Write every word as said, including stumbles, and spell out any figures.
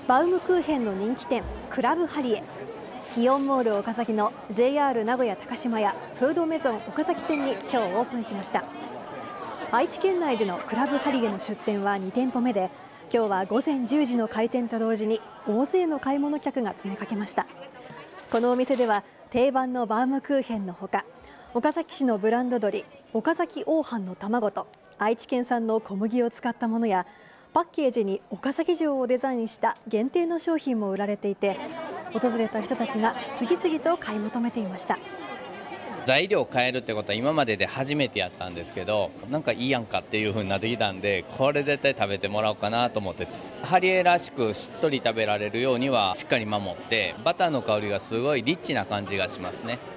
バウムクーヘンの人気店クラブハリエ。イオンモール岡崎の ジェイアール 名古屋高島屋フードメゾン岡崎店に今日オープンしました。愛知県内でのクラブハリエの出店はに店舗目で、今日は午前じゅうじの開店と同時に大勢の買い物客が詰めかけました。このお店では定番のバウムクーヘンのほか、岡崎市のブランド鶏岡崎黄飯の卵と愛知県産の小麦を使ったものや、パッケージに岡崎城をデザインした限定の商品も売られていて、訪れた人たちが次々と買い求めていました。 材料を変えるってことは今までで初めてやったんですけど、なんかいいやんかっていう風になってきたんで、これ絶対食べてもらおうかなと思って、ハリエらしくしっとり食べられるようにはしっかり守って、バターの香りがすごいリッチな感じがしますね。